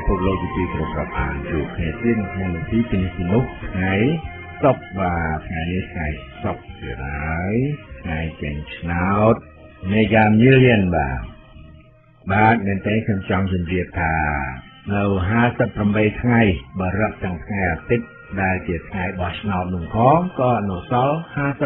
ភពលោកជាគ្រប់ប្រព័ន្ធជួបគ្នាទៀតក្នុងទីពីនេះថ្ងៃសុកបាទថ្ងៃនេះថ្ងៃសុកទៀតហើយថ្ងៃចេញឆ្នោតមេហ្គាមីលៀនបាទមែនទេខ្ញុំចង់ជម្រាបថានៅ58ថ្ងៃបរិបទទាំងថ្ងៃអាទិត្យដែលជាថ្ងៃបោះឆ្នោតនោះផងក៏នៅសល់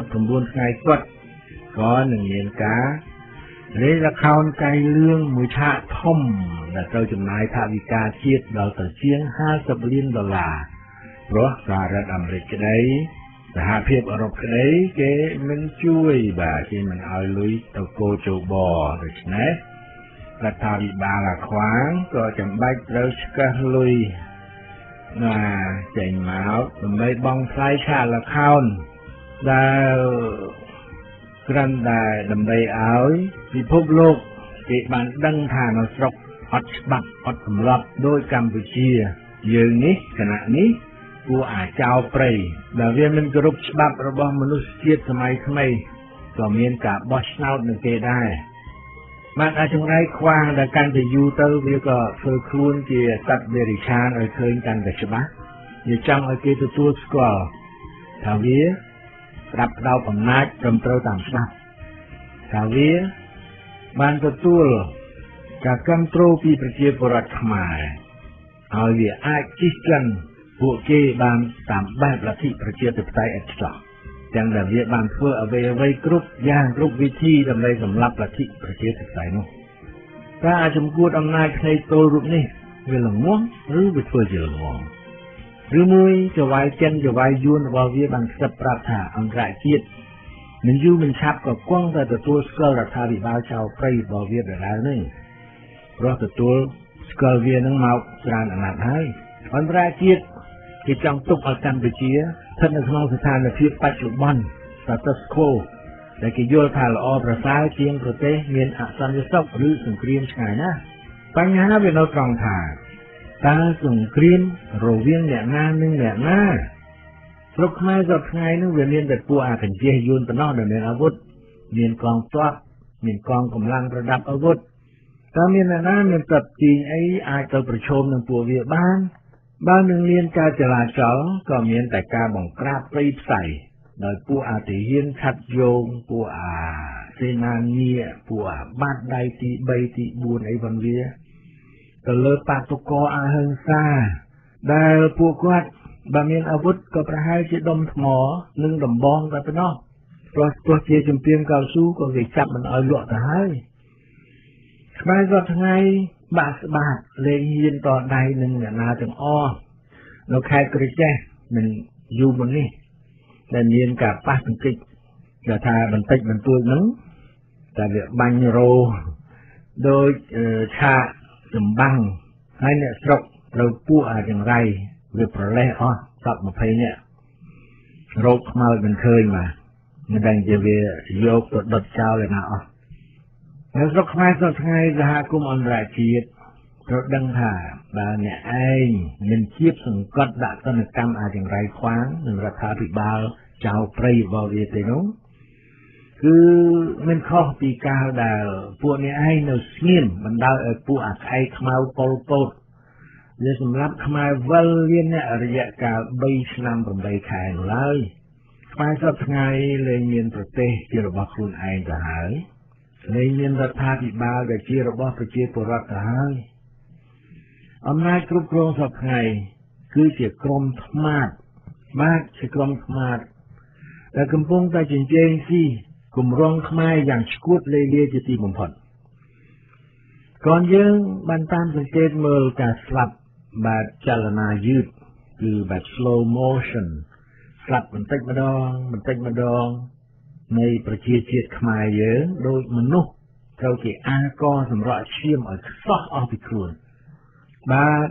59ថ្ងៃគាត់ក៏នឹងមានការលេខល្ខោនកាយលឿងមួយឆាកធំដែលត្រូវចំណាយថវិកាជាតិដល់ទៅជាង$50 លានព្រោះសហរដ្ឋអាមេរិកក្តីសហភាពអឺរ៉ុបក្តីគេមិនជួយបាទគេមិនឲ្យលុយទៅកោជបដូច្នេះរដ្ឋាភិបាលអាខ្វាងក៏ចាំបាច់ត្រូវស្កេះលុយចេញមកដើម្បីបង់ថ្លៃឆាកល្ខោនដែលគ្រាន់តែដើម្បីឲ្យពិភពលោកគេបានដឹងថានៅស្រុកអត់ច្បាប់អត់ទម្លាប់ដោយកម្ពុជាយើងនេះគណៈនេះគួរអាចោលព្រៃដែលវាមិនគោរពច្បាប់របស់មនុស្សជាតិសម័យថ្មីក៏មានការបោះឆ្នោតនឹងគេដែរបានអាចចង្រៃខ្វាងដែលកាន់តែយូរទៅវាក៏ធ្វើខ្លួនជាសត្វដេរិឆានឲ្យឃើញកាន់តែច្បាស់វាចង់ឲ្យគេទទួលស្គាល់ថាវាស្ដាប់ដោតអំណាចត្រឹមត្រូវតាមច្បាប់ថាវាបានទទួលការគ្រប់គ្រងពីប្រជាពលរដ្ឋខ្មែរឲ្យវាអាចជិះចិនពួកគេបានតាមបែបលទ្ធិប្រជាធិបតេយ្យឥតខ្ចោះទាំងដែលវាបានធ្វើអ្វីគ្រប់យ៉ាងគ្រប់វិធីដើម្បីសម្លាប់លទ្ធិប្រជាធិបតេយ្យនោះតែអាចចំគួតអំណាចផ្នែកទល់រូបនេះវាល្ងងឬវាធ្វើជាល្ងងឬមួយចវាយចិនចវាយយួនរបស់វាបានស្ដាប់ប្រាប់ថាអន្តរជាតិមិនយូរមិនឆាប់ក៏គង់តែទទួលស្គាល់រដ្ឋាភិបាលចៅព្រៃរបស់វាដដែលនេះព្រោះទទួលស្គាល់វានឹងមកច្រើនអាណត្តិហើយអន្តរជាតិគេចង់ទុកឲ្យកម្ពុជាស្ថិតនៅក្នុងស្ថានភាពបច្ចុប្បន្ន status quo ដែលគេយល់ថាល្អប្រសើរជាងប្រទេសមានអសន្តិសុខឬសង្គ្រាមឆ្ងាយណាស់បញ្ហាវានៅត្រង់ថាតើសង្គ្រាមរវាងអ្នកណានិងអ្នកណាស្រុកខ្មែរសប្តាហ៍ថ្ងៃនេះវាមានតែពួកអាកញ្ចេះយួនប៉ុណ្ណោះដែលមានអាវុធមានកងទ័ពមានកងកម្លាំងប្រដាប់អាវុធតើមានអ្នកណាមានតបទីអីអាចទៅប្រឈមនឹងពួកវាបានបើនឹងមានការចលាចលក៏មានតែការបង្ក្រាបព្រៃផ្សៃដោយពួកអាទាហានឆាត់យោងពួកអាសេនានីពួកអាបាត់ដៃទី3ទី4អីវ៉ាន់វាទៅលើបាតុករអហិង្សាដែលពួកគាត់បើមានអាវុធក៏ប្រហែលជាដុំថ្មនិងដំបងតែប៉ុណ្ណោះព្រោះទោះជាជំពាមកៅស៊ូក៏គេចាប់មិនឲ្យលក់ទៅហើយខ្មែរសប្តាហ៍ថ្ងៃបាក់ស្បាតលេងហ៊ានតដៃនឹងអ្នកណាទាំងអស់នៅខេត្តក្រចេះមិនយូរមុននេះដែលមានការប៉ះបន្តិចដែលថាបន្តិចបន្តួចហ្នឹងតែវាបាញ់រោដោយឆាកចម្បាំងហើយអ្នកស្រុកត្រូវពួកអាចង្រៃវាប្រលេះអស់10-20នាក់រោគខ្មោចមិនឃើញបាទមិនដឹងជាវាយកទៅដុតចោលឯណាអស់នៅស្រុកខ្មែរសប្តាហ៍ថ្ងៃសហគមន៍អន្តរជាតិត្រូវដឹងថាបើអ្នកឯងមិនជាបសង្កត់ដាក់ទណ្ឌកម្មអាចង្រៃខ្វាងនឹងរដ្ឋាភិបាលចៅព្រៃរបស់វាទេនោះគឺមិនខុសពីការដែលពួកអ្នកឯងនៅស្ងៀមបណ្ដោយឲ្យពួកអាខៃខ្មៅប៉ុលពតវាសម្រាប់ខ្មែរវិលលានអ្នករយៈកាល3ឆ្នាំ8ខែនោះឡើយខ្មែរសប្តាហ៍ថ្ងៃលែងមានប្រទេសជារបស់ខ្លួនឯងទៅហើយលែងមានរដ្ឋាភិបាលដែលជារបស់ប្រជាពលរដ្ឋទៅហើយអំណាចគ្រប់គ្រងសប្តាហ៍ថ្ងៃគឺជាក្រុមថ្មាតបាទជាក្រុមថ្មាតដែលកំពុងតែចិញ្ចែងស៊ីគម្រោងខ្មែរយ៉ាងឆ្កួតលេលាជាទីបំផុតก่อนយើងបានតាមសង្កេតមើលការស្លាប់បែបចលនាយឺតគឺបែប slow motion ស្លាប់បន្តិចម្ដងនៃប្រជាជាតិខ្មែរយើងដូចមនុស្សត្រូវគេអាកសម្រក់ឈាមឲ្យខ្សោះអស់ពីខ្លួនបាទ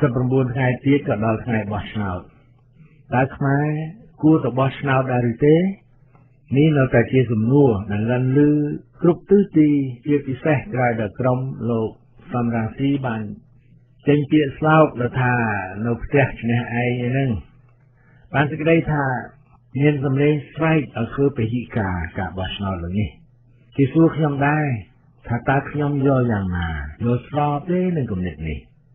59ថ្ងៃទៀតក៏ដល់ថ្ងៃបោះឆ្នោតតើខ្មែរគួរទៅបោះឆ្នោតដែរឬទេនេះនៅតែជាសំណួរដែលលន្លឺគ្រប់ទិសទីជាពិសេសក្រោយដល់ក្រុមលោកសំរងស៊ីបានចេញពាក្យស្លោកថានៅផ្ទះឈ្នះឯងហ្នឹងបានសេចក្តីថាមានសម្លេងស្រែកឲ្យធ្វើពហិការការបោះឆ្នោតលើនេះគេសួរខ្ញុំដែរថាតើខ្ញុំយល់យ៉ាងណាយល់ស្របទេនឹងគំនិតនេះ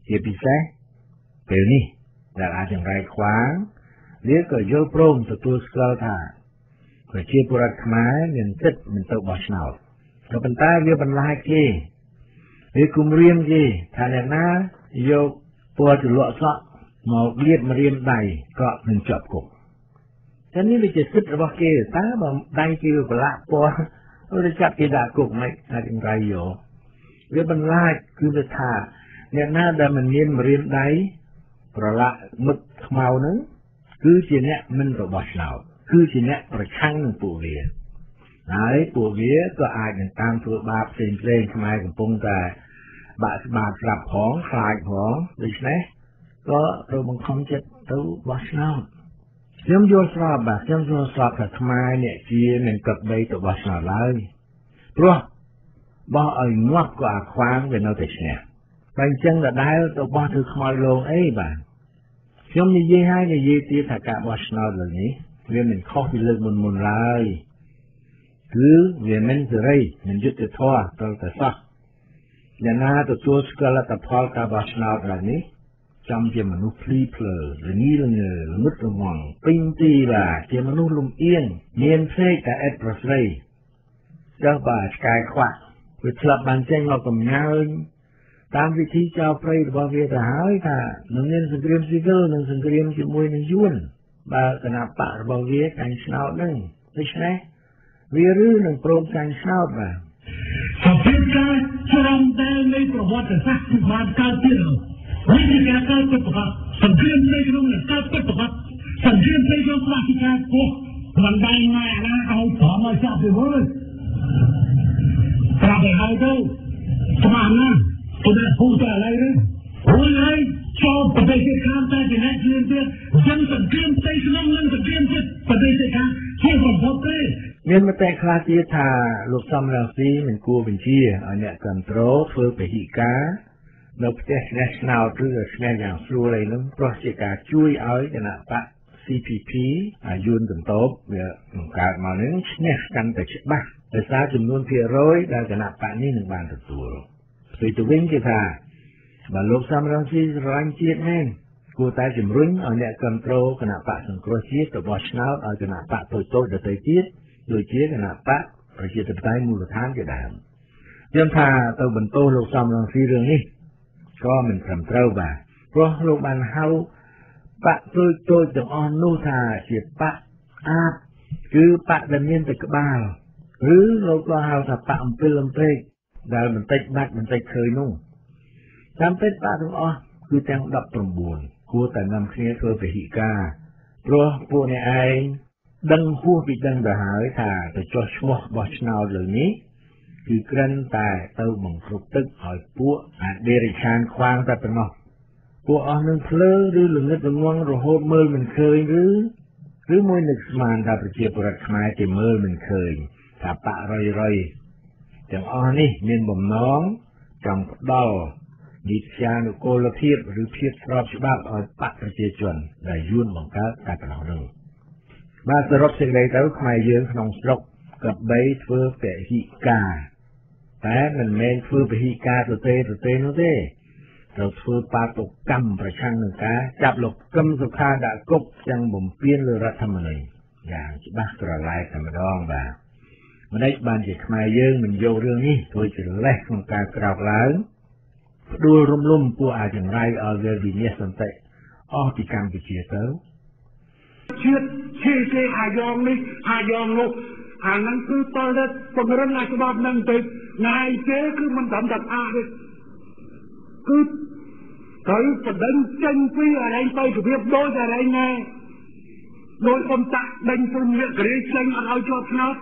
ជាពិសេសពេលនេះដែលអាចចង្រៃខ្វាងវាក៏យល់ព្រមទទួលស្គាល់ថាប្រជាពលរដ្ឋខ្មែរមានសិទ្ធិមិនទៅបោះឆ្នោតក៏ប៉ុន្តែវាបន្លាចគេវាគំរាមគេថាអ្នកណាយកពណ៌ជ្រលក់សក់មកលាបម្រាមដៃក៏នឹងជាប់គុកតែនេះវាជាសិទ្ធិរបស់គេតើបើដៃគេប្រឡាក់ពណ៌ទៅចាប់គេដាក់គុកមិនអាចចង្រៃយកវាបន្លាចគឺវាថាអ្នកណាដែលមិនមានម្រាមដៃប្រឡាក់មឹកខ្មៅហ្នឹងគឺជាអ្នកមិនរបស់ឆ្នោតគឺជាអ្នកប្រឆាំងនឹងពួកវាហើយពួកវាក៏អាចនឹងតាមធ្វើបាបផ្សេងៗខ្មែរកំពុងតែបាក់ស្បាតស្រាប់ផងខ្លាចផងដូច្នេះក៏ត្រូវបង្ខំចិត្តទៅបោះឆ្នោតខ្ញុំយល់ស្របបាទខ្ញុំយល់ស្របថាខ្មែរអ្នកជានឹងកឹកបីទៅបោះឆ្នោតឡើយព្រោះបោះឲ្យងាប់ក៏អាខ្វាងវានៅតែឈ្នះតែអញ្ចឹងដដែលទៅបោះធ្វើខ្មោចលងអីបាទខ្ញុំនិយាយហើយនិយាយទៀតថាការបោះឆ្នោតលើនេះវាមិនខុសពីលើកមុនឡើយគឺវាមិនសេរីមិនយុត្តិធម៌ទៅតែសោះអ្នកណាទទួលស្គាល់លទ្ធផលការបោះឆ្នោតឡើយនេះចំជាមនុស្សភ្លីភ្លើរញីរញើល្មុតល្មមពេញទីបាទជាមនុស្សលំអៀងមានភ្នែកតែឥតប្រស្រីចុះបាទឆ្កែខ្វាក់វាឆ្លាប់បានចេញមកកំញើញតាមវិធីចោលព្រៃរបស់វាទៅហើយថានឹងមានសង្គ្រាមស៊ីវិលនិងសង្គ្រាមជាមួយនឹងយួនបើគណៈបករបស់វាកាញ់ឆ្នោតនឹងដូច្នេះវាឬនឹងព្រមកាញ់ឆ្នោតបាទសភាពការច្រំតែនៃប្រវត្តិសាស្ត្របានកើតទៀតហើយជាការកើតពិតប្រាកដសង្គ្រាមផ្ទៃក្នុងនឹងកើតពិតប្រាកដសង្គ្រាមផ្ទៃក្នុងខ្លះជាការពោះមិនដៃម៉ែណាឲ្យព្រមឲ្យចាប់ពីមើលប្រាប់ឲ្យទៅស្មានណាទៅដល់ពូទៅឡើយទេអូនហើយចូលប្រទេសខាងតែជាអ្នកជឿទៀតចឹងសង្គ្រាមផ្ទៃក្នុងនិងសង្គ្រាមជាតិប្រទេសខាងជាប្រភពទេមានមតិខ្លះទៀតថាលោកសំរងស៊ីមិនគួរបញ្ជាឲ្យអ្នកគ្រប់គ្រងធ្វើពហិការនៅផ្ទះឆ្នះឆ្នោតឬឆ្នះយ៉ាងស្រួលអីហ្នឹងព្រោះជាការជួយឲ្យគណៈបក CPP អាយុនកន្តោបវាបង្កើតមកនឹងឆ្នះកាន់តែច្បាស់ដោយសារចំនួនភាគរយដែលគណៈបកនេះនឹងបានទទួលផ្ទុយទៅវិញគេថាបើលោកសំរងស៊ីស្រឡាញ់ជាតិមែនគួរតែជំរុញឲ្យអ្នកគ្រប់គ្រងគណៈបកសង្គ្រោះជាតិទៅបោះឆ្នោតឲ្យគណៈបកតូចៗដទៃទៀតដូចជាគណៈបកប្រជាធិបតេយ្យមូលដ្ឋានជាដើមខ្ញុំថាទៅបន្ទោសលោកសំរងស៊ីរឿងនេះក៏មិនត្រឹមត្រូវបាទព្រោះលោកបានហៅបកតូចៗទាំងអស់នោះថាជាបកអាបគឺបកដែលមានតែក្បាលឬលោកក៏ហៅថាបកអំពិលអំពែកដែលបន្តិចបាច់បន្តិចឃើញនោះតាមពិតបកទាំងអស់គឺទាំង19គួរតែនាំគ្នាធ្វើពហិការព្រោះពួកអ្នកឯងដឹងហួសពីដឹងទៅហើយថាទៅចោះឈ្មោះបោះឆ្នោតលើនេះគឺគ្រាន់តែទៅបង្ក្រប់ទឹកឲ្យពួកអាដេរិឆានខ្វាងតែប៉ុណ្ណោះពួកអស់នឹងភ្លើឬល្ងឹតល្ងងរហូតមើលមិនឃើញឬមួយនឹកស្មានថាប្រជាពលរដ្ឋខ្មែរគេមើលមិនឃើញថាបករយទាំងអស់នេះមានបំណងចង់ផ្ដល់នីតិានុកូលភាពឬភាពស្របច្បាប់ឲ្យបកប្រជាជនដែលយួនបង្កើតតែប៉ុណ្ណោះនោះបាទសរុបសេចក្តីទៅខ្មែរយើងក្នុងស្រុកក៏បីធ្វើពហិការតែមិនមែនធ្វើពហិការទៅទេនោះទេត្រូវធ្វើបាតុកម្មប្រឆាំងនឹងការចាប់លោកកឹមសុខាដាក់គុកទាំងបំពេញលើរដ្ឋធម្មនុញ្ញយ៉ាងច្បាស់ក្រឡែកតែម្ដងបាទម្ដេចបានជាខ្មែរយើងមិនយករឿងនេះធ្វើជាលេសក្នុងការក្រោកឡើងផ្ដួលរំលំពួកអាចង្រៃឲ្យវាវិនិច្ឆ័យសន្តិអស់ពីកម្ពុជាទៅជាតិឈេអាយ៉ងនេះអាយ៉ងនោះអាហ្នឹងគឺតើពង្រឹងឲ្យច្បាប់នឹងទៅថ្ងៃទេគឺមិនត្រឹមតែអាទេគឺត្រូវបដិញចេញពីអរែងទៅរបៀបដូចអរែងណែដោយកំតាក់ដេញព្រមអ្នកក្រេចេញអត់ឲ្យជាប់ឆ្នោត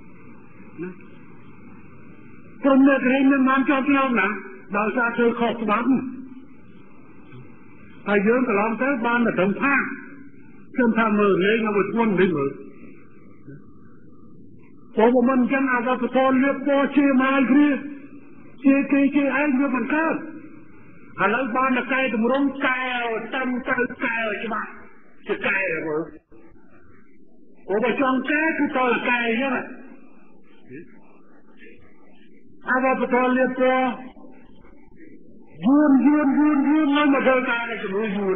ព្រមអ្នកក្រេមិនបានជាប់ឆ្នោតណាដោយសារធ្វើខុសច្បាប់ហើយយើងកន្លងទៅបានតែត្រឹមថាខ្ញុំថាមើលលេងឲ្យធ្ងន់នេះមើលព្រោះមិនចឹងអាវត្តផលលៀបពណ៌ជាម៉ាយគ្រាជាគេជាឯងវាមិនកើតឥឡូវបានតែកែតម្រង់កែតាមទៅកែច្បាស់ជាកែមើលព្រោះបើចង់កែគឺតើកែចឹងអាវត្តផលលៀបពណ៌ nó mà đơn ta này cũng yun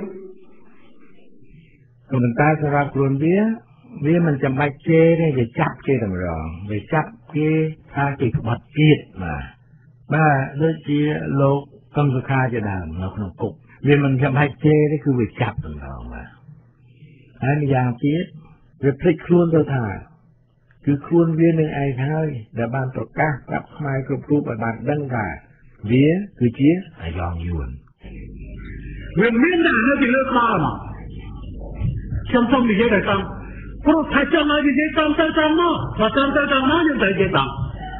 ก็มันตายสำหรับกลุ่มเบี้ยมันจะไม่เจเนี่ยจะจับเจต่างรองไปจับเจถ้าเกิดบัดจีดมาบ้าเลือดจีโลกกำสุขาจะด่างเราขนมกุกเบี้ยมันจะไม่เจนี่คือไปจับต่างรองมาอันนี้อย่างจีดเรียบพลิกครูนตัวท่าคือครูนเบี้ยหนึ่งไอ้ท้ายแต่บ้านตกก้ากับไม้กรุบกรุบบ้านดังกาเบี้ยคือเจี๊ยไอ้ยองยวนเรื่องนี้น่ะเราจะเลิกมาtrong trong thì dễ đại tăng, có thái trong này thì dễ tăng nó, và tăng nó nhưng tại dễ tăng.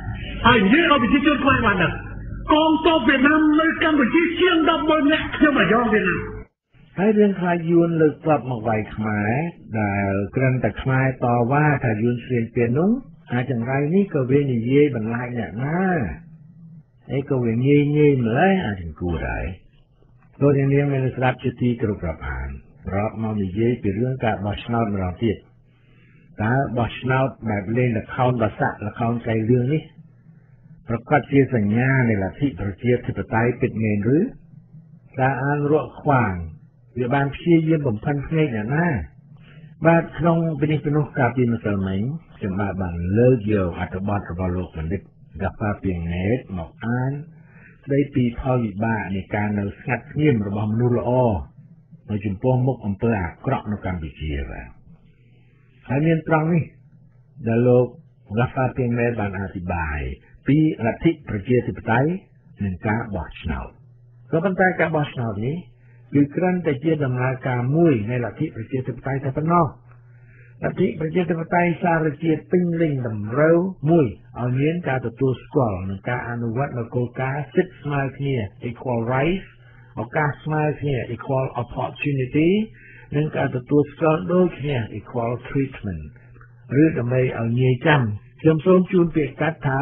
Ai dễ ở vị trí trước quay mặt được, con to Việt Nam nơi Campuchia siêng đâm bơi nhẹ nhưng mà do Việt Nam. ให้เรื่องคลายยูนเลิกกลับมาไหวขมายแต่กระนั้นแต่คลายต่อว่าถ้ายูนเปลี่ยนนุ้งอาจารย์ไรนี่ก็เวียนเย่บรรลัยเนี่ยนะไอ้ก็เวียนเย่เหมือนอาจารย์กูได้ตัวอย่างนี้มันสลับจุดที่กรุบกรับอ่านเพราะมันมีเยอะเป็นเรื่องการบอชนาด์มาลองติดแต่บอชนาด์แบบเล่นละครภาษาละครใจเรื่องนี้ประกอบเชื่อสัญญาในลัทธิประเทศธิปไตยเป็นเงินหรือการอ่านรั่วขวางเรื่องบ้านเชี่ยเยี่ยมผมพันเพลงอย่างน่าบ้านครองเป็นอิปนุกาปีมาเสมอจะมาบังเลิกเยอะอัตบอลระบาลโลกมันเด็กกับฟ้าเปลี่ยนเนตหมอกอ่านได้ปีพอวิบ้าในการเอาสัตว์เงียบระบาดมนุษย์ละอ้อในจุดป้องมุกอำเภออักระในกัมพูชีแล้วอันนี้ตรงนี้ดาโลกรับฟังเพียงแค่บางอธิบายปีลัทธิประเทศธิปไตยหนึ่งการบอชนาด์ก็บรรดาการบอชนาด์นี้คือครั้นแต่เกี่ยดำเนินการมุ่ยในลัทธิประเทศธิปไตยแต่ปนอกลัทธิประเทศธิปไตยสารเกียรติปิ้งลิงดำเร็วมุ่ยเอาเงี้ยการตัวสกอลหนึ่งการอนุวัตและโกการสิทธิ์สมาธิ equal rightsโอกาสมาเนี่ย equal opportunity นั่นการตัวสกอลโดยเนี่ย equal treatment หรือทำไมเอาเงี้ยจำจำส่งจูนเปียกัตถา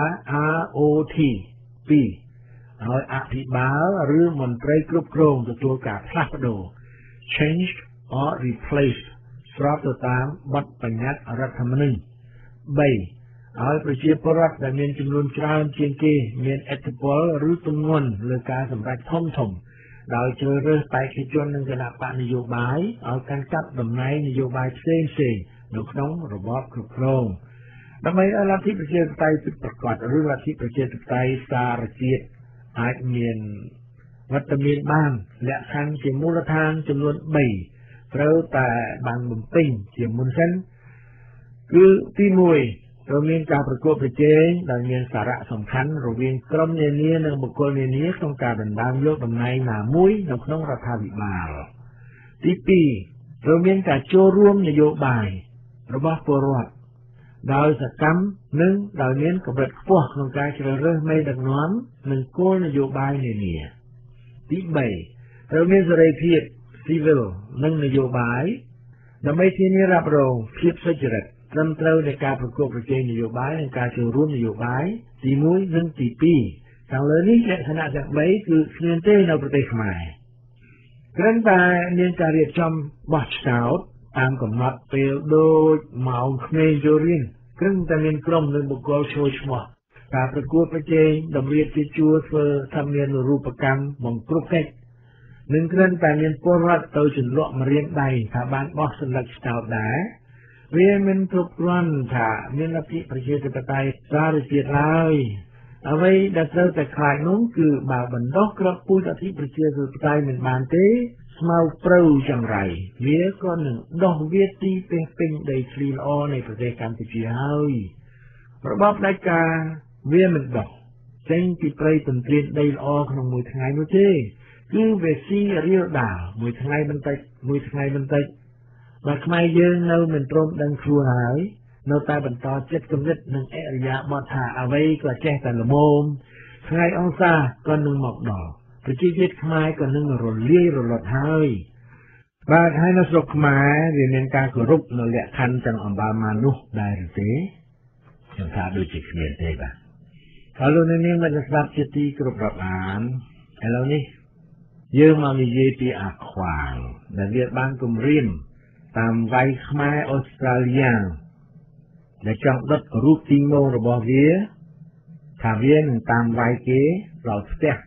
ROT P เอาอธิบายหรือมนตรีกรุบกรองตัวการพลัดโด change or replace สอบตัวตามบทบัญญัติรัฐธรรมนูญใบเอาประชาชนรัฐแต่มีจำนวนจราเชียงเกมีอิทธิพลหรือจำนวนหรือการสำรับท่องถมโดยเจอเรื่องไปขจรในคณะปนโยบายเอาการจับดำเนินนโยบายเสี่ยงนกน้องระบบกรุบกรองทำไมลัทธิประชาธิปไตยประกอบหรือลัทธิประชาธิปไตยสารเกียรติอาจมีวัตมีบ้างและทางเกี่ยมูลทางจำนวนใบเพราะแต่บางบุญปิ้งเกี่ยมูลเส้นคือที่มวยเรามีการประกอบประเจงดังมีสาระสำคัญเราเรียนกรมเนียนี้ในบุคคลเนียนี้ต้องการดันดามยกดำในหนามุ้ยนกน้องรัฐวิบาลที่ปีเรามีการโจร่วมนโยบายระบบปรวัติโดยสกัมหนึ่งโดยเน้นกับเด็กพวกของการเจริญไม่ดังน้อมหนึ่งโกนโยบายเนี่ยที่ใบเรามีเสรีภาพซีวิลหนึ่งนโยบายเราไม่ที่นี้รับรองเพียบสุจริตนำเต้าในการประกอบประเจงนโยบายในการเชื่อร่วมนโยบายตีมุ้ยหนึ่งตีปีทางเลยนี้ขณะจากใบคือเรียนเต้ในประเทศไทยครั้งแต่เรียนการเรียนจำบอชสาวตามกำหนดเปลโดยเมาเมโจรินครั้งแต่เรียนกรมในบุคคลโชว์ชมการประกอบประเจงดำเรียนที่ชัวเฟอร์ทำเรียนรูปกรรมมองกรุ๊ปเก็ตหนึ่งครั้งแต่เรียนปรวัติเตาจุนเลาะมาเรียนใดถ้าบ้านบอสลักสาวได้เรียนมันทุกวันถ้ามีลัทธิประชาธิปไตยสารเกียรติเลยเอาไว้ดัดเซลแต่ขายน้องคือบาบันดอกกระปุกลัทธิประชาธิปไตยเหมือนบานเต้สมาเปรูจังไรเวียก็หนึ่งดอกเวียตีเป็นได้คลีนอในประเทศกัมพูชีเฮ้ยระบบรายการเวียมันดอกเส้นที่ไปตนเปลี่ยนได้ออกของมวยไทยนู้นเจ้คือเวซีเรียลดาวมวยไทยมันติดมาขมายเยิงเราเหมือนตรงดังครัวหายเราตายบรรทอเจ็ดกำลังหนึ่งเอริยะบอธาเอาไว้ก็แจ้งแต่ละโมมขมายองศาก็หนึ่งหมอกดอกประชิดยึดขมายก็หนึ่งรนเลี้ยรนหลดหายบาดให้นักสกขมายเรียนการกรุบเราเละคันจังอัมบามานุได้หรือเปล่ายังท้าดูจิตเมียนเตบะkalau iniมันจะสลับจิตที่กรุบรับอ่านแล้วนี่เยอะมามีเยตีอักขวางแต่เรียกบ้านกุมริมตามไวขมายออสเตรเลียและจังดัดรูปติงโมระบอบเวียถ้าเวียนตามไวเกเราเสีย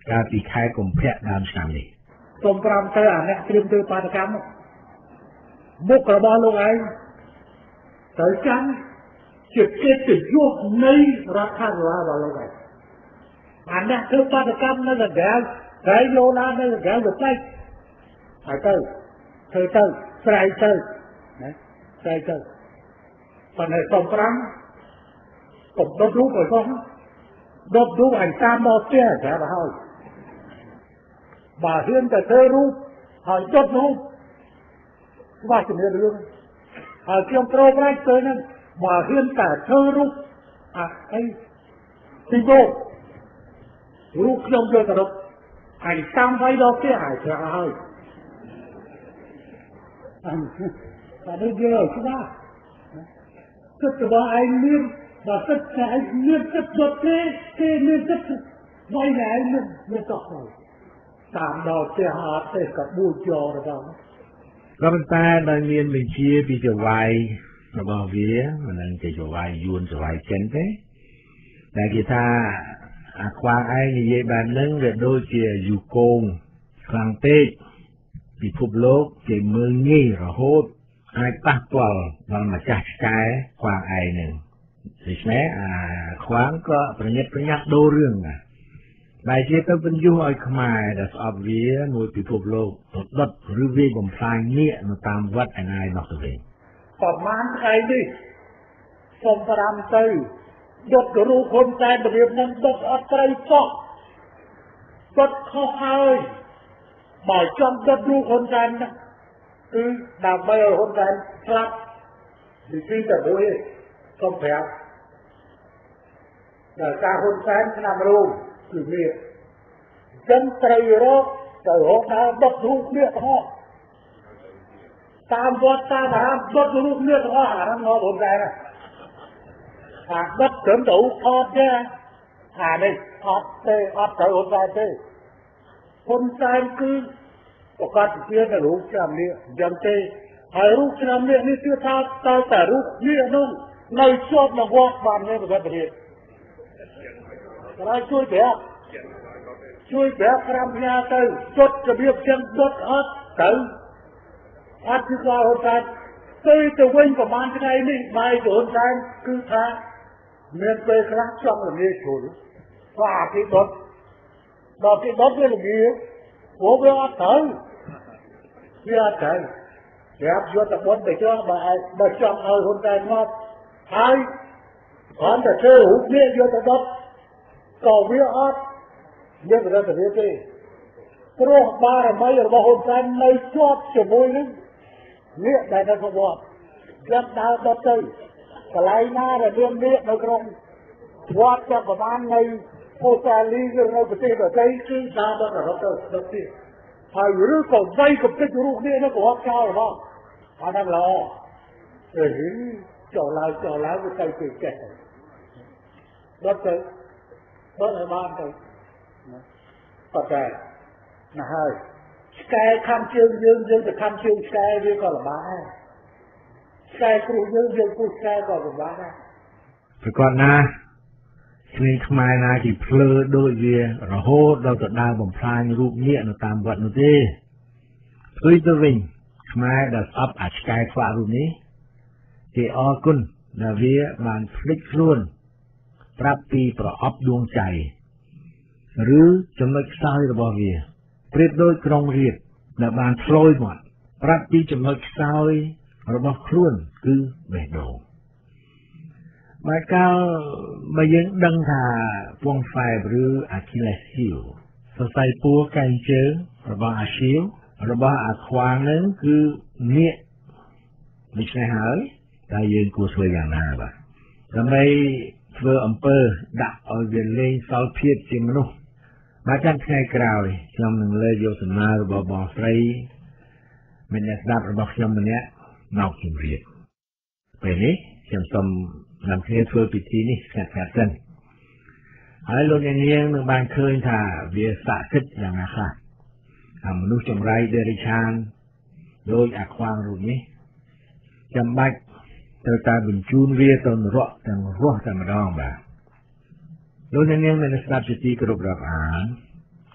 ការពីខែកុម្ភៈដើមឆ្នាំនេះសូម5ទៅអាអ្នកត្រៀមធ្វើបាតកម្មមុខរបស់លោកឯងត្រូវចាំជាកិត្តិយសនៃរដ្ឋាភិបាលរបស់លោកឯងអាអ្នកធ្វើបាតកម្មនៅកណ្ដាលតែលោឡានៅកណ្ដាលទៅតែហើយទៅធ្វើទៅស្រ័យទៅណាស្រ័យទៅប៉ុន្តែសូម5កុំដុតរូបឲ្យផងដុតរូបអញតាមមកផ្ទះតែទៅហើយបើហ៊ានតែធ្វើរូបហើយដុតរូបស្វាជំនឿរឿងហើយខ្ញុំប្រូប្រាច់ទៅហ្នឹងបើហ៊ានតែធ្វើរូបអីទីបោរូបខ្ញុំយកទៅរកអញតាមໄວដល់ផ្ទះហើយឆ្លាស់ហើយតែនេះយកស្វាគិតរបស់ឯងមានបើគិតតែឯងមានគិតដុតគេមានគិតໄວតែឯងមានតោះហើយតាមដល់ផ្ទះអត់ទេក៏បួចយកទៅដល់ក៏ប៉ុន្តែដោយមានបញ្ជាពីចៅវាយរបស់វាមិននឹងជាចៅវាយយួនចៅវាយចិនទេតែគេថាអាខ្វាងឯងនិយាយបែបហ្នឹងវាដូចជាយូកងខ្លាំងពេកពិភពលោកគេមើលងាយរហូតអាចប៉ះពាល់ដល់ម្ចាស់ឆ្កែខ្វាងឯងហ្នឹងដូច្នេះអាខ្វាងក៏ប្រញាប់ប្រញាប់ដូររឿងដែរបែរជាទៅបញ្យុះឲ្យខ្មែរដែលស្អប់វាមួយពិភពលោកទៅដុតឬវាយបំផ្លាញងាកនៅតាមវត្តឯណាយនោះទៅវិញប្រហែលថ្ងៃនេះសូម5ទៅដុតគ្រូហ៊ុនសែនរបៀបនឹងដុតអត់ត្រូវសោះដុតខុសហើយបើចង់ដុតគ្រូហ៊ុនសែនណាគឺដើម្បីឲ្យហ៊ុនសែនស្លាប់ពីតែមួយឯងសូមប្រាប់តែការហ៊ុនសែនឆ្នាំរូបគឺនេះចឹងត្រូវរកទៅរកដល់ដុតរូបនេះទាំងអស់តាមវត្តតាមអារាមដុតរូបនេះទាំងអស់អារាមមកហ៊ុនសែនណាអាដុតត្រឹមទៅថតទេអានេះអត់ទេអត់ត្រូវហ៊ុនសែនទេហ៊ុនសែនគឺប្រកាសជានៅរូបឆ្នាំនេះយ៉ាងទេហើយរូបឆ្នាំនេះគឺថាតើតែរូបនេះនោះនៅជាប់នៅវត្តបានទេប្រកាសទេតែជួយប្រាប់5ផ្ញើទៅចុចរបៀបចឹងដុតអត់ទៅអត់គឺគាត់ហ៊ុនសែនទៅវិញប្រហែលថ្ងៃនេះបាយទៅហ៊ុនសែនគឺថាមានពេលខ្លះចង់រងាជ្រុលថាគេដុតដល់គេដុតវារងាព្រោះវាអត់ត្រូវវាអត់ត្រូវប្រាប់យកតបុនទៅចោះបើចង់ឲ្យហ៊ុនសែនមកហើយគ្រាន់តែធ្វើរូបនេះយកទៅដុតក៏វាអត់មានប្រសិទ្ធភាពទេព្រោះបារមីរបស់ហ៊ុនសែននៅជាប់ជាមួយនឹងនេះដែលនៅក្នុងវត្តយកដើរដុតទៅកន្លែងណាដែលមាននេះនៅក្នុងវត្តចាប់ប្រមាណនៅអូស្ត្រាលីឬនៅប្រទេសដទៃគឺដើរដុតទៅដុតទៀតហើយឬក៏វ័យកំទេចរូបនេះនៅប្រវត្តិចោលរបស់អាហ្នឹងល្អចូលឡើងវាទៅពីចេះដុតទៅដុតឲ្យបានទៅប៉ុន្តែណាហើយឆ្កែខំជើងយើងទៅខំជើងឆ្កែវាក៏លំបាកដែរឆ្កែគ្រូយើងគ្រូឆ្កែក៏លំបាកដែរប្រកបណាស្រីខ្មែរណាគេភ្លើដូចវារហូតដល់ទៅដើរបំផ្លាញរូបនាគនៅតាមវត្តនោះទេឃើញទៅវិញខ្មែរដែលស្អប់អាឆ្កែខ្វាក់រូបនេះគេអរគុណដែលវាបានភ្លេចខ្លួនប្រាប់ពីប្រអប់ដួងใจឬចំណុចខ្សោយរបស់វាប្រៀបដូចក្រុងរាពណ៍ដែលបានឆ្លយមកប្រាប់ពីចំណុចខ្សោយរបស់ខ្លួនគឺបេះដូងបើកាលបើយើងដឹងថាពងហ្វែបឬអាគីលេសហ៊ីលសរសៃពួរកែងជើងរបស់អាឈីលរបស់អាខ្វាងនឹងគឺនាគដូច្នេះហើយតែយើងគួរធ្វើយ៉ាងណាបាទដើម្បីធ្វើអំពើដាក់ឲ្យវាលេងសល់ភាពជាមនុស្សបាទចាំថ្ងៃក្រោយខ្ញុំនឹងលើកយកសំណើរបស់បងស្រីមានអ្នកស្ដាប់របស់ខ្ញុំម្នាក់មកជម្រាបពេលនេះខ្ញុំសូមនាំគ្នាធ្វើពិធីនេះស្ងាត់ៗសិនហើយលោកអ្នកនាងនឹងបានឃើញថាវាស័ក្តិសិទ្ធិយ៉ាងណាខ្លះមនុស្សចម្រៃដេរិឆានដោយអាខ្វាងរូបនេះចាំបាច់ត្រូវតែបញ្ជូនវាទៅនរកទាំងរស់តែម្ដងបាទលោកអ្នកនាងមានស្ដាប់ជាទីគោរពរាប់អាន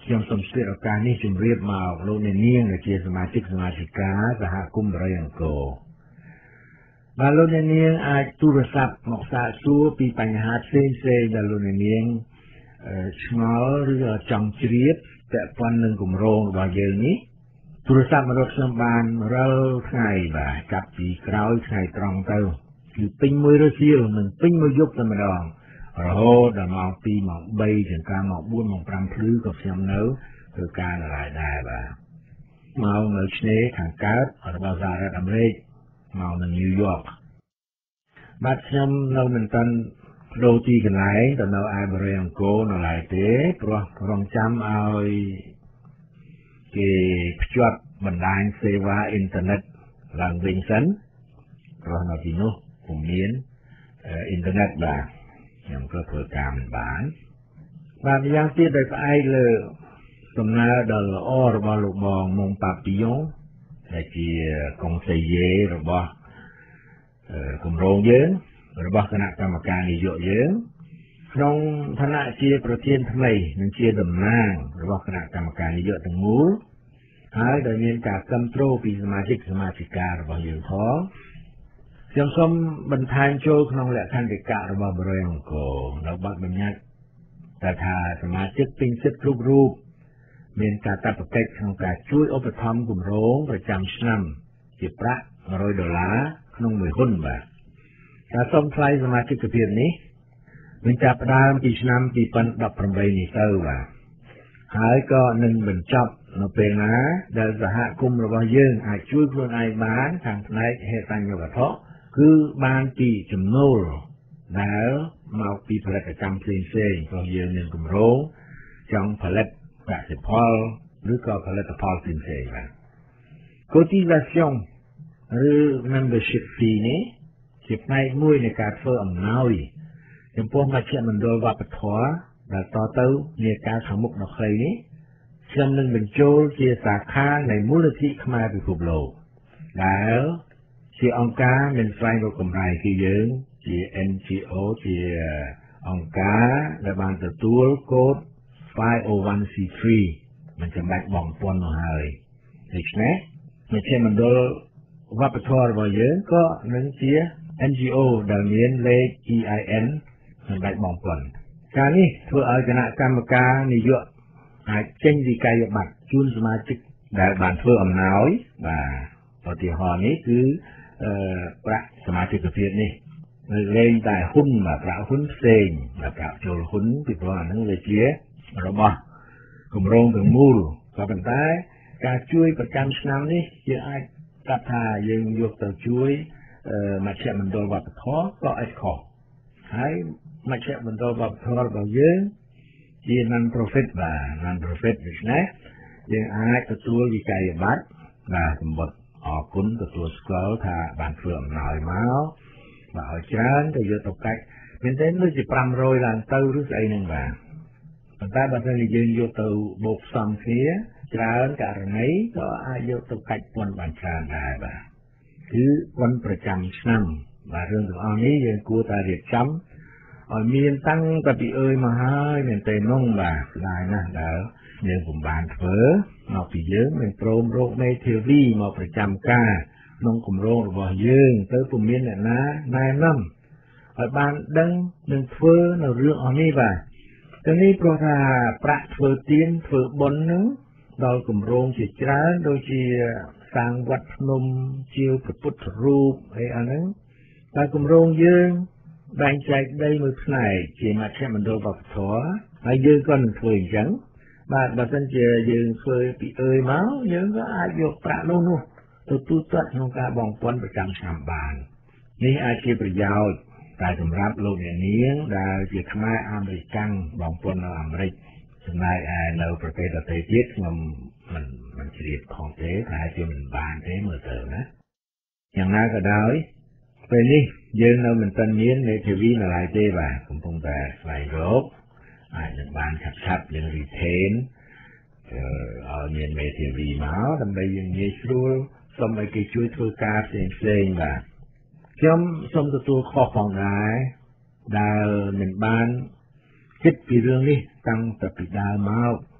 ខ្ញុំសូមស្វាគមន៍ឱកាសនេះជម្រាបមកលោកអ្នកនាងដែលជាសមាជិកសមាជិកាសហគមន៍បរិយអង្គរបាទលោកអ្នកនាងអាចទូរស័ព្ទមកសាកសួរពីបញ្ហាផ្សេងៗដែលលោកអ្នកនាងឆ្ងល់ឬចង់ជ្រាបពាក់ព័ន្ធនឹងគម្រោងរបស់យើងនេះទូរស័ព្ទមករកខ្ញុំបានរាល់ថ្ងៃបាទចាប់ពីក្រោយថ្ងៃត្រង់ទៅគឺពេញមួយរសៀលនិងពេញមួយយប់តែម្ដងរហូតដល់ម៉ោង 2 ម៉ោង 3 ចង្ការម៉ោង 4 ម៉ោង 5 ភ្លឺក៏ខ្ញុំនៅធ្វើការនៅឡើយដែរបាទមកនៅឆ្នេរខាងកើតរបស់សហរដ្ឋអាមេរិកមកនៅញូវយ៉កបាទខ្ញុំនៅមិនទាន់ដូរទីកន្លែងទៅនៅឯបរិយាអង្គរនៅឡើយទេព្រោះរងចាំឲ្យគេភ្ជាប់បណ្ដាញសេវាអ៊ីនធឺណិតឡើងវិញសិនព្រោះនៅទីនោះពុំមានអ៊ីនធឺណិតបាទខ្ញុំក៏ធ្វើការមិនបានបាទម្យ៉ាងទៀតដោយផ្អែកលើដំណើរដ៏ល្អរបស់លោកបងមុងប៉ាពីយ៉ុងដែលជាកុងសេយេរបស់គម្រោងយើងរបស់គណៈកម្មការនយោបាយយើងក្នុងឋានៈជាប្រធានថ្មីនិងជាតំណាងរបស់គណៈកម្មការនយោបាយទាំងមូលហើយដែលមានការគាំទ្រពីសមាជិកសមាជិការបស់យើងផងខ្ញុំសូមបន្ថែមចូលក្នុងលក្ខន្តិកៈរបស់បរិយាអង្គរនៅបទបញ្ញត្តិថាសមាជិកពេញសិទ្ធិគ្រប់រូបមានកាតព្វកិច្ចក្នុងការជួយឧបត្ថម្ភគម្រោងប្រចាំឆ្នាំជាប្រាក់$100ក្នុងមួយហ៊ុនបាទការសុំថ្លៃសមាជិកភាពនេះនឹងចាប់ផ្ដើមពីឆ្នាំ2018នេះទៅបាទហើយក៏នឹងបញ្ចប់នៅពេលណាដែលសហគមន៍របស់យើងអាចជួយខ្លួនឯងបានខាងផ្នែកហេដ្ឋាញ្ញវត្ថុគឺបានពីចំណូលដែលមកពីផលិតកម្មផ្សេងៗព្រោះយើងមានគម្រោងចង់ផលិតកសិផលឬក៏ផលិតផលផ្សេងៗបាទ cotisation ឬ membership fee នេះជាផ្នែកមួយនៃការធ្វើអំណោយចំពោះមជ្ឈមណ្ឌលវប្បធម៌ដែលតទៅនាការខាងមុខដ៏ខ្លីនេះខ្ញុំនឹងបញ្ចូលជាសាខានៃមូលនិធិខ្មែរពិភពលោកដែលជាអង្គការមានស្វែងរកកម្រៃគឺយើងជា NGO ជាអង្គការដែលបានទទួលកូដ 501c3 មិនចាំបាច់បង់ពន្ធនោះហើយដូច្នេះមជ្ឈមណ្ឌលវប្បធម៌របស់យើងក៏នឹងជា NGO ដែលមានលេខ EIN មិនបាច់បង់ពន្ធការនេះធ្វើឲ្យគណៈកម្មការនយោបាយអាចចេញវិក័យប័ត្រជូនសមាជិកដែលបានធ្វើអំណោយបាទឧទាហរណ៍នេះគឺប្រាក់សមាជិកភាពនេះលែងតែហ៊ុនបាទប្រាក់ហ៊ុនផ្សេងបាទប្រាក់ចូលហ៊ុនពីព្រោះអានឹងវាជារបស់គម្រោងទាំងមូលក៏ប៉ុន្តែការជួយប្រចាំឆ្នាំនេះយើងអាចកាត់ថាយើងយកទៅជួយមជ្ឈមណ្ឌលវប្បធម៌ក៏អាចខុសហើយមជ្ឈមណ្ឌលវប្បធម៌របស់យើងជា non profit បាទ non profit ដូច្នេះយើងអាចទទួលវិក័យប័ត្របាទសម្បត្តិអរគុណទទួលស្គាល់ថាបានធ្វើអំណោយមកបាទឲ្យច្រើនទៅយកទៅកាច់មែនទេដូចជា500ឡើងទៅឬស្អីហ្នឹងបាទប៉ុន្តែបើសិនជាយើងយកទៅបូកផ្សំគ្នាច្រើនករណីក៏អាចយកទៅកាច់ពន្ធបានច្រើនដែរបាទគឺពន្ធប្រចាំឆ្នាំបាទរឿងទាំងអស់នេះយើងគួរតែរៀបចំឲ្យមានតាំងតែពីអើយមកហើយមែនទេនោះបាទស្ដាយណាស់ដែលយើងពុំបានធ្វើមកពីយើងមានព្រមរកមេធាវីមកប្រចាំការក្នុងគម្រោងរបស់យើងទៅពុំមានអ្នកណាណែនាំឲ្យបានដឹងនឹងធ្វើនៅរឿងអស់នេះបាទទៅនេះព្រោះថាប្រាក់ធ្វើទានធ្វើបុណ្យហ្នឹងដល់គម្រោងជាច្រើនដូចជាសាងវត្តភ្នំជាវព្រះពុទ្ធរូបអីអាហ្នឹងតែគម្រោងយើងបែងចែកដីមួយផ្នែកជាមជ្ឈមណ្ឌលវប្បធម៌ហើយយើងក៏នឹងធ្វើអញ្ចឹងបាទបើមិនជាយើងធ្វើពីអើយមកយើងក៏អាចយកប្រាក់នោះទៅទូទាត់ក្នុងការបង់ពន្ធប្រចាំឆ្នាំបាននេះអាចជាប្រយោជន៍តែសម្រាប់លោកអ្នកនាងដែលជាខ្មែរអាមេរិកាំងបង់ពន្ធនៅអាមេរិកចំណែកឯនៅប្រទេសដទៃទៀតខ្ញុំមិនជ្រាបផងទេតែជាមិនបានទេមើលទៅណាយ៉ាងណាក៏ដោយពេលនេះយើងនៅមិនទាន់មានមេធាវីនៅឡើយទេបាទកំពុងតែស្វែងរកអាចនឹងបានឆាប់ៗយើង retain ឲ្យមានមេធាវីមកដើម្បីយើងងាយស្រួលសូមឲ្យគេជួយធ្វើការផ្សេងៗបាទខ្ញុំសូមទទួលខុសផងដែរដែលមិនបានគិតពីរឿងនេះតាំងតែពីដើមមក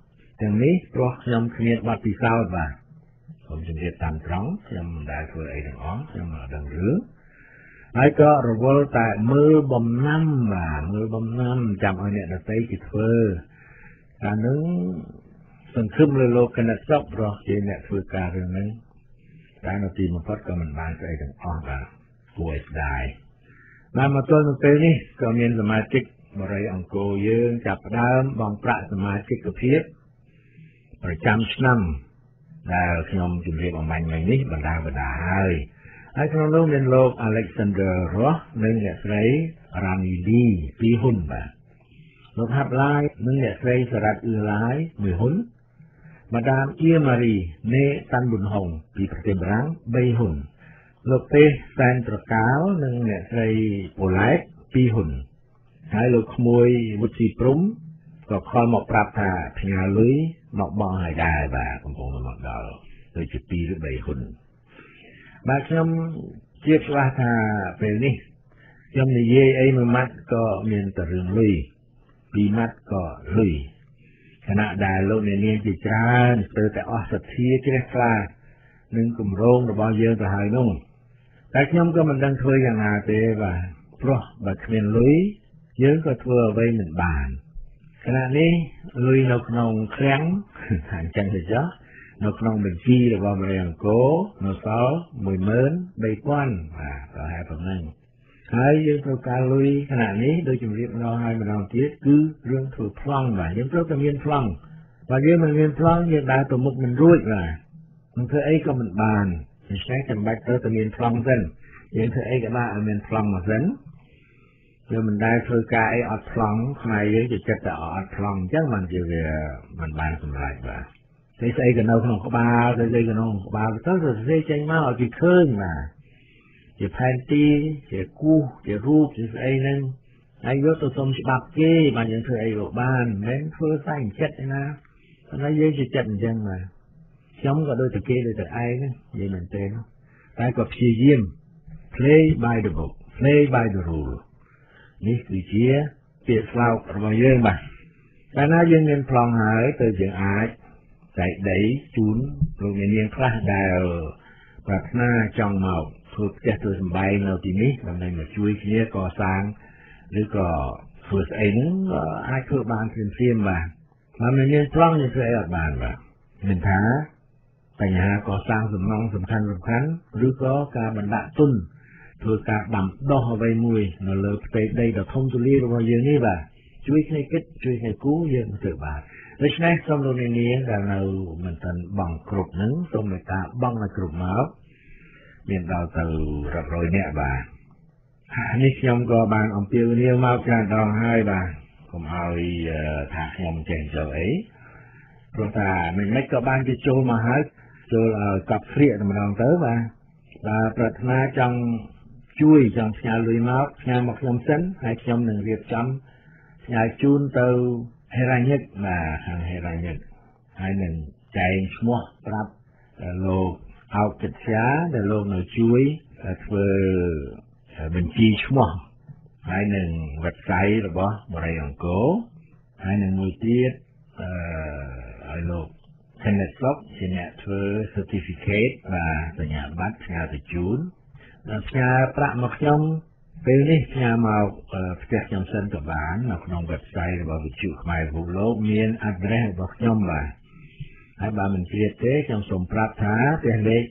ទាំងនេះព្រោះខ្ញុំគ្មានបទពិសោធន៍បាទខ្ញុំជម្រាបតាមត្រង់ខ្ញុំមិនដែលធ្វើអីទាំងអស់ខ្ញុំមិនដឹងរឿងហើយក៏រវល់តែមើលបំណាំបាទមើលបំណាំចាំឲ្យអ្នកដទៃគេធ្វើតែនឹងសង្ឃឹមលើលោកគណៈសពព្រោះជាអ្នកធ្វើការរឿងហ្នឹងតែនៅទីបំផុតក៏មិនបានស្អីទាំងអស់បាទគួរឲ្យស្ដាយបានមកទល់នៅពេលនេះក៏មានសមាជិកបរិយាអង្គរយើងចាប់ផ្ដើមបង់ប្រាក់សមាជិកភាពប្រចាំឆ្នាំដែលខ្ញុំជម្រាបអំបញ្ញមិញនេះបណ្ដាហើយក្នុងនោះមានលោក Alexander Ross និងអ្នកស្រី Rani Lee 2ហ៊ុនបាទលោកហាប់ឡាយនិងអ្នកស្រីសារ៉ាត់អ៊ឺឡាយ1ហ៊ុនម៉ាដាមអៀម៉ារីណេតាន់ប៊ុនហុងពីប្រទេសបារាំង3ហ៊ុនលោកទេសសែនត្រកាលនិងអ្នកស្រីប៉ូឡែត2ហ៊ុនហើយលោកក្មួយវុធីព្រំក៏ខលមកប្រាប់ថាផ្ញើលុយមកបង់ឲ្យដែរបាទកំពុងមកដល់ដូចជា2ឬ3ហ៊ុនបាទខ្ញុំជឿច្បាស់ថាពេលនេះខ្ញុំនិយាយអីមួយម៉ាត់ក៏មានតែរឿងលុយពីរម៉ាត់ក៏លុយខណៈដែលលោកអ្នកនាងជាច្រើនស្ទើរតែអស់សទ្ធាជ្រះថ្លានឹងគម្រោងរបស់យើងទៅហើយនោះតែខ្ញុំក៏មិនដឹងធ្វើយ៉ាងណាទេបាទព្រោះបើគ្មានលុយយើងក៏ធ្វើអ្វីមិនបានខណៈនេះលុយនៅក្នុងឃ្លាំងថាអញ្ចឹងទៅចុះនៅក្នុងបញ្ជីរបស់បរិយាអង្គរនៅសល់13000បាទប្រហែលប៉ុណ្ណឹងហើយយើងត្រូវការលុយខណៈនេះដូចជម្រាបដល់ហើយម្ដងទៀតគឺរឿងធ្វើប្លង់បាទយើងត្រូវតែមានប្លង់បើយើងមិនមានប្លង់យើងដើរទៅមុខមិនរួចបាទមិនធ្វើអីក៏មិនបានដូច្នេះចាំបាច់ត្រូវតែមានប្លង់សិនយើងធ្វើអីក៏បានឲ្យមានប្លង់មកសិនយើងមិនដែលធ្វើការអីអត់ប្លង់ខ្មែរយើងជាចិត្តតែអត់ប្លង់អញ្ចឹងបានជាវាមិនបានសម្រេចបាទស្អីក៏នៅក្នុងក្បាលស្អីក៏ក្នុងក្បាលទៅសរសេរចេញមកឲ្យគេឃើញបាទជាផែនទីជាគូសជារូបជាស្អីហ្នឹងហើយយកទៅសុំច្បាប់គេបានយើងធ្វើអីក៏បានមិនមែនធ្វើសែងចិត្តទេណាប៉ុន្តែយើងជាចិត្តអញ្ចឹងបាទខ្ញុំក៏ដូចតែគេដូចតែឯងនិយាយមែនទេតែក៏ព្យាយាម play by the book play by the rule នេះគឺជាពាក្យស្លោករបស់យើងបាទកាលណាយើងមានប្លង់ហើយទៅយើងអាចចែកដីជូនលោកអ្នកនាងខ្លះដែលប្រាថ្នាចង់មកធ្វើផ្ទះធ្វើសម្បែងនៅទីនេះដើម្បីមកជួយគ្នាកសាងឬក៏ធ្វើស្អីហ្នឹងអាចធ្វើបានភ្លាមៗបាទបើមិនមានប្លង់យើងធ្វើអីអត់បានបាទមិនថាបញ្ហាកសាងសំណង់សំខាន់ឬក៏ការបណ្ដាក់ទុនធ្វើការដាំដុះអ្វីមួយនៅលើផ្ទៃដីដ៏ធំទូលាយរបស់យើងនេះបាទជួយគ្នាគិតជួយគ្នាគូយើងធ្វើបានដូច្នេះសូមលោកអ្នកនាងដែលនៅមិនទាន់បង់គ្រប់ហ្នឹងសូមមេត្តាបង់ឲ្យគ្រប់មកមានដល់ទៅរាប់រយនាក់បាទនេះខ្ញុំក៏បានអំពាវនាវមកច្រើនដងហើយបាទកុំឲ្យថាខ្ញុំចេះចូលអីព្រោះថាមិនក៏បានគេចូលមកហើយចូលឲ្យកប់ស្រៀកតែម្ដងទៅបាទបើប្រាថ្នាចង់ជួយចង់ផ្ញើលុយមកផ្ញើមកខ្ញុំសិនហើយខ្ញុំនឹងរៀបចំផ្ញើជូនទៅហេរ៉ាញិកបាទខាងហេរ៉ាញិកហើយនឹងចែងឈ្មោះប្រាប់លោកអោកកិត្យាដែលលោកនៅជួយធ្វើបញ្ជីឈ្មោះហើយនឹង website របស់បរិយាអង្គរហើយនឹងមួយទៀតឲ្យលោក Kenneth Sok ជាអ្នកធ្វើ certificate បាទសញ្ញាបត្រផ្ញើទៅជូនដល់ផ្ញើប្រាក់មកខ្ញុំពេលនេះផ្ញើមកផ្ទះខ្ញុំសិនក៏បាននៅក្នុង website របស់វិទ្យុខ្មែរពិភពលោកមាន address របស់ខ្ញុំបាទហើយបើមិនជ្រាបទេខ្ញុំសូមប្រាប់ថាផ្ទះលេខ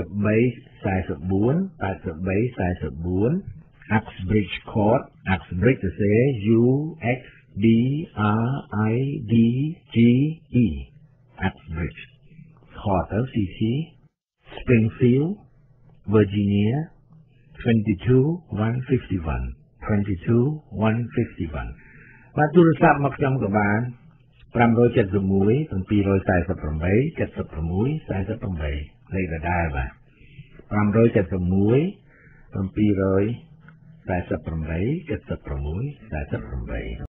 8344 Uxbridge Court Uxbridge ទៅសេ UXBRIDGE Uxbridge Court CC Springfield Virginia 22151 បាទទូរស័ព្ទមកខ្ញុំក៏បាន571 748 76 48លេខដដែលបាទ571 748 76 48